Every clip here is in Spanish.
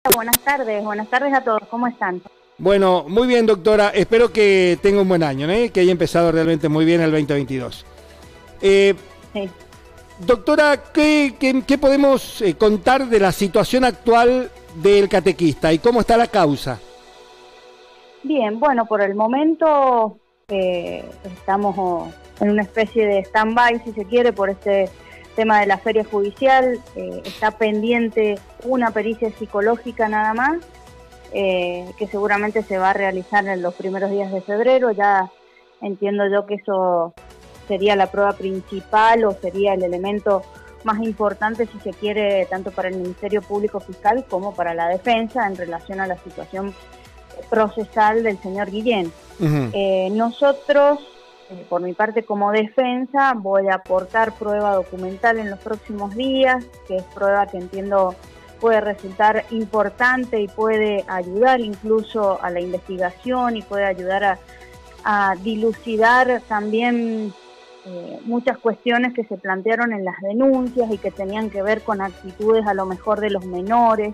buenas tardes a todos, ¿cómo están? Bueno, muy bien, doctora. Espero que tenga un buen año, ¿eh? Que haya empezado realmente muy bien el 2022. Sí. Doctora, ¿qué podemos contar de la situación actual del catequista y cómo está la causa? Bien, bueno, por el momento estamos en una especie de stand-by, si se quiere, por este tema de la feria judicial. Está pendiente una pericia psicológica nada más, que seguramente se va a realizar en los primeros días de febrero. Ya entiendo yo que eso sería la prueba principal o sería el elemento más importante, si se quiere, tanto para el Ministerio Público Fiscal como para la defensa en relación a la situación procesal del señor Guillén. Nosotros, por mi parte como defensa, voy a aportar prueba documental en los próximos días, que es prueba que entiendo puede resultar importante y puede ayudar incluso a la investigación y puede ayudar a dilucidar también muchas cuestiones que se plantearon en las denuncias y que tenían que ver con actitudes a lo mejor de los menores.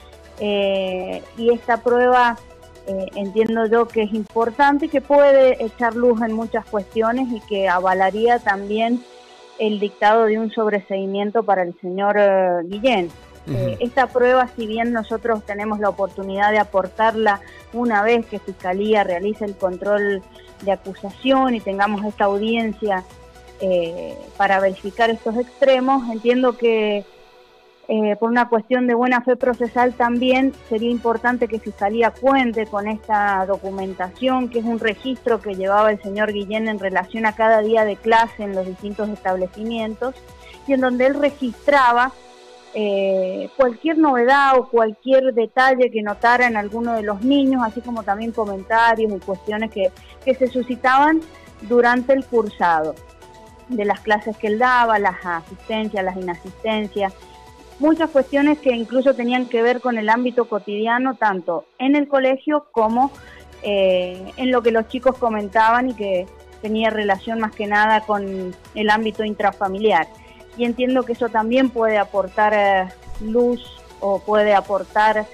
Y esta prueba entiendo yo que es importante y que puede echar luz en muchas cuestiones y que avalaría también el dictado de un sobreseimiento para el señor Guillén. Esta prueba, si bien nosotros tenemos la oportunidad de aportarla una vez que Fiscalía realice el control de acusación y tengamos esta audiencia para verificar estos extremos, entiendo que por una cuestión de buena fe procesal también sería importante que Fiscalía cuente con esta documentación, que es un registro que llevaba el señor Guillén en relación a cada día de clase en los distintos establecimientos, y en donde él registraba cualquier novedad o cualquier detalle que notara en alguno de los niños, así como también comentarios y cuestiones que se suscitaban durante el cursado de las clases que él daba, las asistencias, las inasistencias, muchas cuestiones que incluso tenían que ver con el ámbito cotidiano, tanto en el colegio como en lo que los chicos comentaban y que tenía relación más que nada con el ámbito intrafamiliar. Y entiendo que eso también puede aportar luz o puede aportar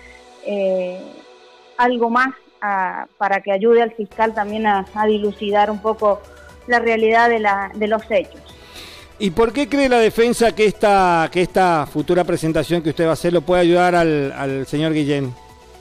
algo más para que ayude al fiscal también a dilucidar un poco la realidad de los hechos. ¿Y por qué cree la defensa que esta futura presentación que usted va a hacer lo puede ayudar al señor Guillén?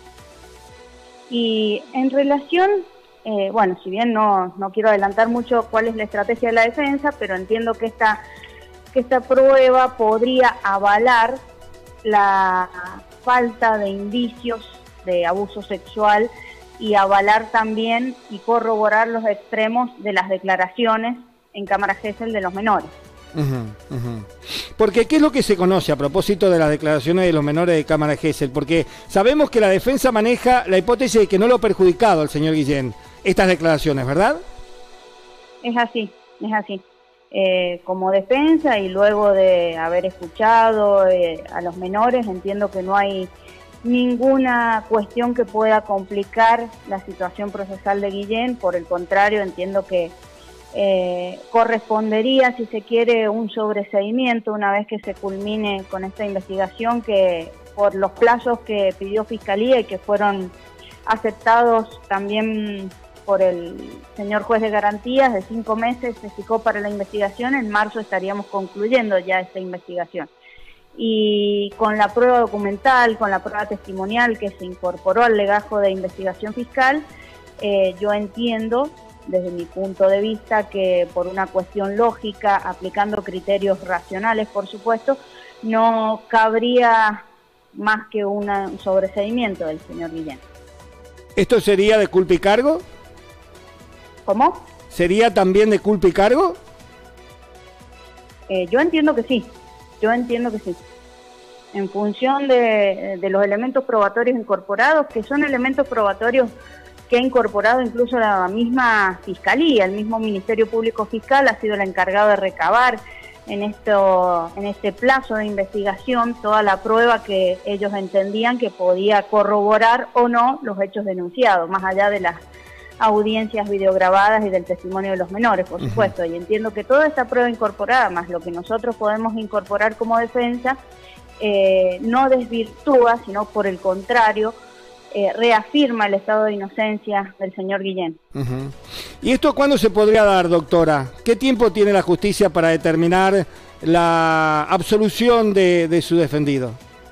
Y en relación, bueno, si bien no quiero adelantar mucho cuál es la estrategia de la defensa, pero entiendo que esta prueba podría avalar la falta de indicios de abuso sexual y avalar también y corroborar los extremos de las declaraciones en cámara Gesell de los menores. Porque ¿qué es lo que se conoce a propósito de las declaraciones de los menores de cámara Gesell? Porque sabemos que la defensa maneja la hipótesis de que no lo ha perjudicado al señor Guillén estas declaraciones, ¿verdad? Es así. Como defensa y luego de haber escuchado a los menores, entiendo que no hay ninguna cuestión que pueda complicar la situación procesal de Guillén. Por el contrario, entiendo que correspondería, si se quiere, un sobreseimiento una vez que se culmine con esta investigación, que por los plazos que pidió Fiscalía y que fueron aceptados también por el señor juez de garantías, de 5 meses se fijó para la investigación. En marzo estaríamos concluyendo ya esta investigación. Y con la prueba documental, con la prueba testimonial que se incorporó al legajo de investigación fiscal, yo entiendo, desde mi punto de vista, que por una cuestión lógica, aplicando criterios racionales, por supuesto, no cabría más que un sobreseimiento del señor Guillén. ¿Esto sería de culpa y cargo? ¿Cómo? ¿Sería también de culpa y cargo? Yo entiendo que sí. En función de los elementos probatorios incorporados, que son elementos probatorios que ha incorporado incluso la misma Fiscalía, el mismo Ministerio Público Fiscal ha sido el encargado de recabar en este plazo de investigación toda la prueba que ellos entendían que podía corroborar o no los hechos denunciados, más allá de las audiencias videograbadas y del testimonio de los menores, por supuesto. Y entiendo que toda esta prueba incorporada, más lo que nosotros podemos incorporar como defensa, no desvirtúa, sino por el contrario, reafirma el estado de inocencia del señor Guillén. ¿Y esto cuándo se podría dar, doctora? ¿Qué tiempo tiene la justicia para determinar la absolución de su defendido?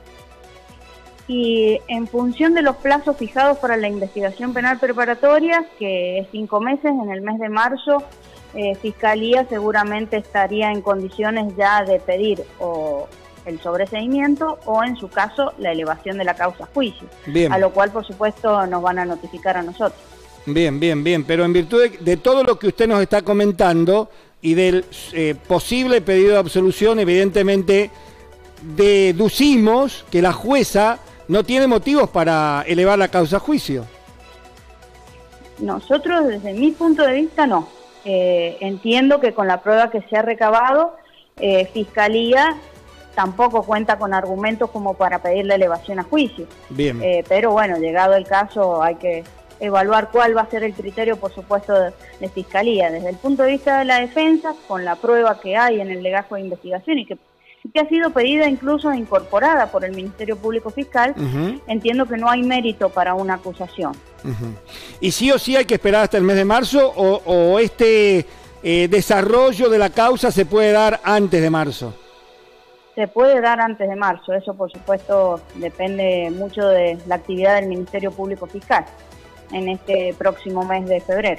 Y en función de los plazos fijados para la investigación penal preparatoria, que es 5 meses, en el mes de marzo, Fiscalía seguramente estaría en condiciones ya de pedir o el sobreseimiento o, en su caso, la elevación de la causa a juicio. Bien. A lo cual, por supuesto, nos van a notificar a nosotros. Bien, pero en virtud de todo lo que usted nos está comentando y del posible pedido de absolución, evidentemente deducimos que la jueza no tiene motivos para elevar la causa a juicio. Nosotros, desde mi punto de vista, no. Entiendo que con la prueba que se ha recabado, Fiscalía tampoco cuenta con argumentos como para pedir la elevación a juicio. Bien. Pero bueno, llegado el caso, hay que evaluar cuál va a ser el criterio, por supuesto, de Fiscalía. Desde el punto de vista de la defensa, con la prueba que hay en el legajo de investigación y que ha sido pedida incluso e incorporada por el Ministerio Público Fiscal, entiendo que no hay mérito para una acusación. ¿Y sí o sí hay que esperar hasta el mes de marzo o este desarrollo de la causa se puede dar antes de marzo? Se puede dar antes de marzo, eso por supuesto depende mucho de la actividad del Ministerio Público Fiscal en este próximo mes de febrero.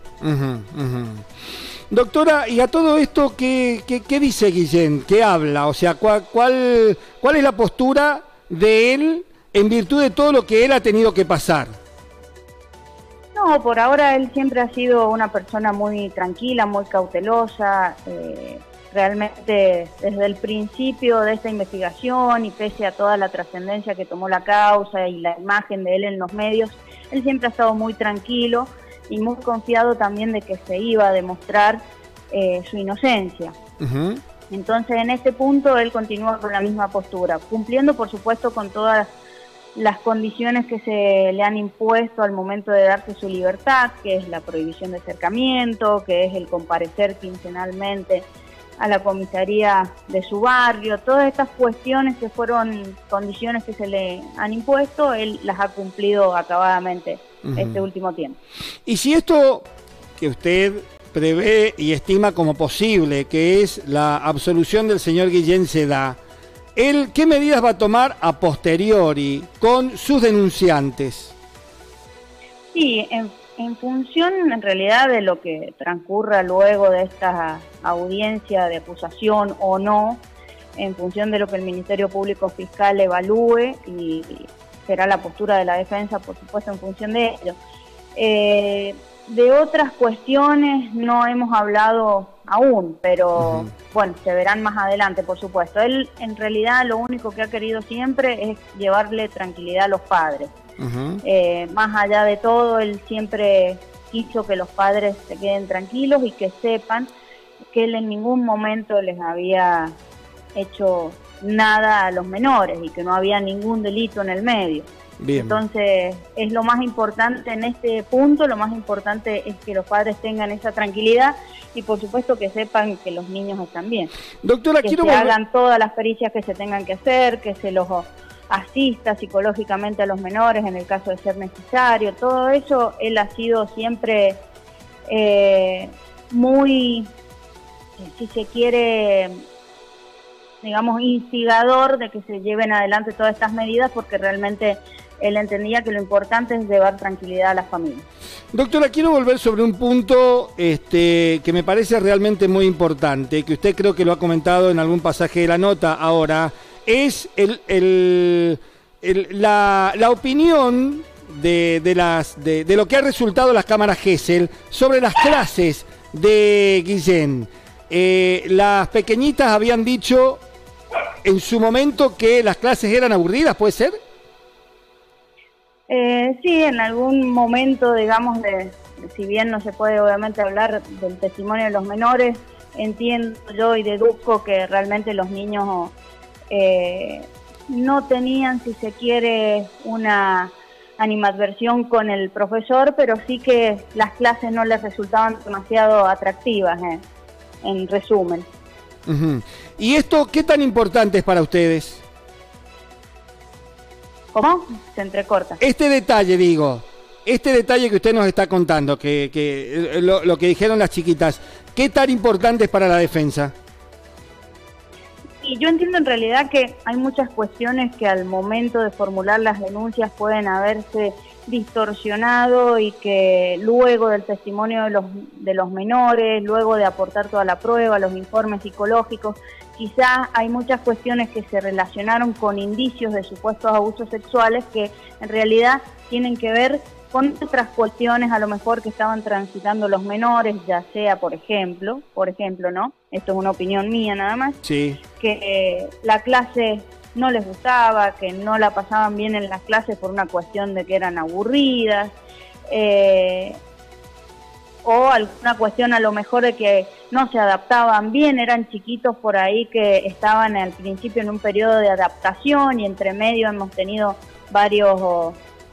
Doctora, y a todo esto, ¿qué dice Guillén? ¿Qué habla? O sea, ¿cuál es la postura de él en virtud de todo lo que él ha tenido que pasar? No, por ahora él siempre ha sido una persona muy tranquila, muy cautelosa. Realmente desde el principio de esta investigación y pese a toda la trascendencia que tomó la causa y la imagen de él en los medios, él siempre ha estado muy tranquilo y muy confiado también de que se iba a demostrar su inocencia. Entonces, en este punto, él continúa con la misma postura, cumpliendo, por supuesto, con todas las condiciones que se le han impuesto al momento de darse su libertad, que es la prohibición de acercamiento, que es el comparecer quincenalmente a la comisaría de su barrio. Todas estas cuestiones que fueron condiciones que se le han impuesto, él las ha cumplido acabadamente este último tiempo. Y si esto que usted prevé y estima como posible, que es la absolución del señor Guillén, se da, ¿él qué medidas va a tomar a posteriori con sus denunciantes? Sí, en función en realidad de lo que transcurra luego de esta audiencia de acusación o no, en función de lo que el Ministerio Público Fiscal evalúe, y será la postura de la defensa, por supuesto, en función de ello. De otras cuestiones no hemos hablado aún, pero bueno, se verán más adelante, por supuesto. Él en realidad lo único que ha querido siempre es llevarle tranquilidad a los padres. Más allá de todo, él siempre quiso que los padres se queden tranquilos y que sepan que él en ningún momento les había hecho nada a los menores y que no había ningún delito en el medio. Bien. Entonces, es lo más importante en este punto, lo más importante es que los padres tengan esa tranquilidad y por supuesto que sepan que los niños están bien. Doctora, que se hagan todas las pericias que se tengan que hacer, que se los asista psicológicamente a los menores en el caso de ser necesario. Todo eso, él ha sido siempre muy, si se quiere, digamos, instigador de que se lleven adelante todas estas medidas, porque realmente él entendía que lo importante es llevar tranquilidad a las familias. Doctora, quiero volver sobre un punto que me parece realmente muy importante, que usted creo que lo ha comentado en algún pasaje de la nota ahora, es la opinión de lo que ha resultado las cámaras Gesell sobre las clases de Guillén. Las pequeñitas habían dicho en su momento que las clases eran aburridas, ¿puede ser? Sí, en algún momento, digamos, si bien no se puede obviamente hablar del testimonio de los menores, entiendo yo y deduzco que realmente los niños no tenían, si se quiere, una animadversión con el profesor, pero sí que las clases no les resultaban demasiado atractivas, en resumen. ¿Y esto qué tan importante es para ustedes? ¿Cómo? Se entrecorta. Este detalle, digo, este detalle que usted nos está contando, lo que dijeron las chiquitas, ¿qué tan importante es para la defensa? Y yo entiendo en realidad que hay muchas cuestiones que al momento de formular las denuncias pueden haberse distorsionado y que luego del testimonio de los menores, luego de aportar toda la prueba, los informes psicológicos, quizás hay muchas cuestiones que se relacionaron con indicios de supuestos abusos sexuales que en realidad tienen que ver con otras cuestiones a lo mejor que estaban transitando los menores, ya sea, por ejemplo, ¿no? Esto es una opinión mía nada más, sí, que la clase no les gustaba, que no la pasaban bien en las clases por una cuestión de que eran aburridas, o alguna cuestión a lo mejor de que no se adaptaban bien, eran chiquitos por ahí que estaban al principio en un periodo de adaptación y entre medio hemos tenido varios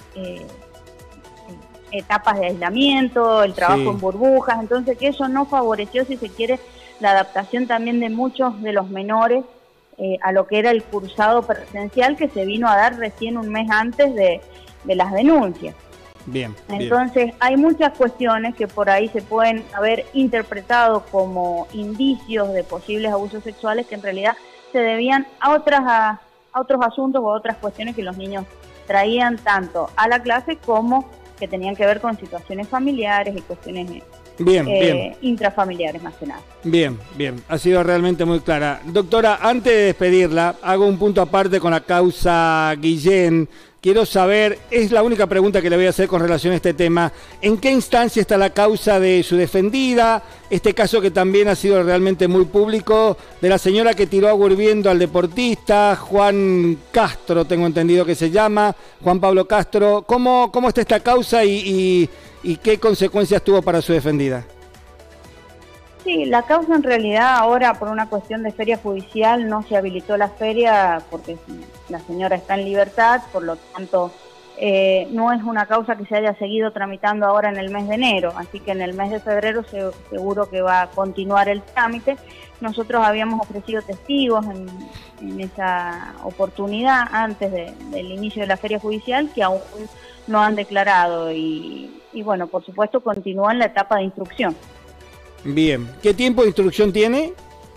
etapas de aislamiento, el trabajo en burbujas, entonces que eso no favoreció, si se quiere, la adaptación también de muchos de los menores a lo que era el cursado presencial que se vino a dar recién un mes antes de las denuncias. Bien. Entonces hay muchas cuestiones que por ahí se pueden haber interpretado como indicios de posibles abusos sexuales que en realidad se debían a otros asuntos o a otras cuestiones que los niños traían tanto a la clase como que tenían que ver con situaciones familiares y cuestiones intrafamiliares más que nada. Bien, ha sido realmente muy clara. Doctora, antes de despedirla, hago un punto aparte con la causa Guillén. Quiero saber, es la única pregunta que le voy a hacer con relación a este tema, ¿en qué instancia está la causa de su defendida? Este caso que también ha sido realmente muy público, de la señora que tiró agua hirviendo al deportista, Juan Castro, tengo entendido que se llama, Juan Pablo Castro. ¿Cómo está esta causa y qué consecuencias tuvo para su defendida? Sí, la causa en realidad ahora por una cuestión de feria judicial no se habilitó la feria porque la señora está en libertad, por lo tanto no es una causa que se haya seguido tramitando ahora en el mes de enero, así que en el mes de febrero seguro que va a continuar el trámite. Nosotros habíamos ofrecido testigos en esa oportunidad antes del inicio de la feria judicial que aún no han declarado y bueno, por supuesto continúa en la etapa de instrucción. Bien, ¿qué tiempo de instrucción tiene?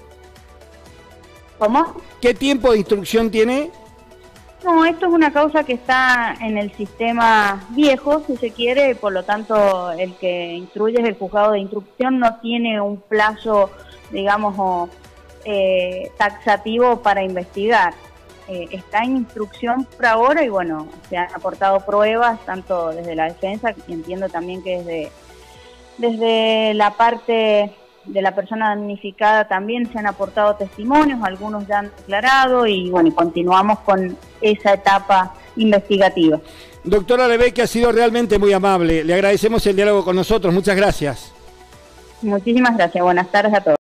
¿Cómo? ¿Qué tiempo de instrucción tiene? No, esto es una causa que está en el sistema viejo, si se quiere, y por lo tanto el que instruye es el juzgado de instrucción, no tiene un plazo, digamos, taxativo para investigar. Está en instrucción por ahora y bueno, se han aportado pruebas, tanto desde la defensa, y entiendo también que desde la parte de la persona damnificada también se han aportado testimonios, algunos ya han declarado y bueno, continuamos con esa etapa investigativa. Doctora Lebeque, ha sido realmente muy amable, le agradecemos el diálogo con nosotros, muchas gracias. Muchísimas gracias, buenas tardes a todos.